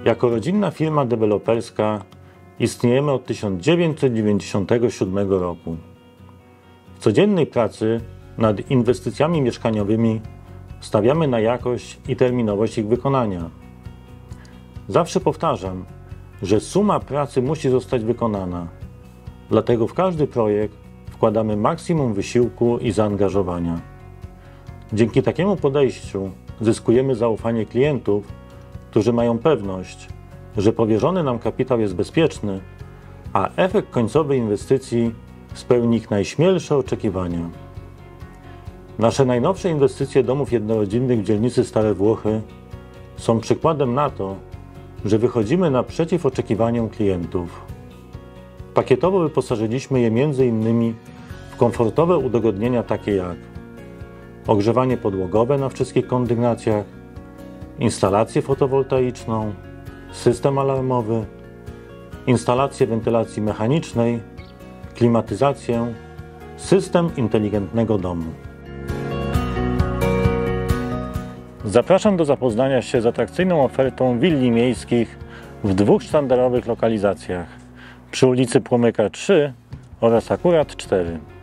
Jako rodzinna firma deweloperska istniejemy od 1997 roku. W codziennej pracy nad inwestycjami mieszkaniowymi stawiamy na jakość i terminowość ich wykonania. Zawsze powtarzam, że suma pracy musi zostać wykonana. Dlatego w każdy projekt wkładamy maksimum wysiłku i zaangażowania. Dzięki takiemu podejściu zyskujemy zaufanie klientów, którzy mają pewność, że powierzony nam kapitał jest bezpieczny, a efekt końcowy inwestycji spełni ich najśmielsze oczekiwania. Nasze najnowsze inwestycje domów jednorodzinnych w dzielnicy Stare Włochy są przykładem na to, że wychodzimy naprzeciw oczekiwaniom klientów. Pakietowo wyposażyliśmy je m.in. w komfortowe udogodnienia takie jak ogrzewanie podłogowe na wszystkich kondygnacjach, instalację fotowoltaiczną, system alarmowy, instalację wentylacji mechanicznej, klimatyzację, system inteligentnego domu. Zapraszam do zapoznania się z atrakcyjną ofertą willi miejskich w dwóch sztandarowych lokalizacjach przy ulicy Płomyka 3 oraz akurat 4.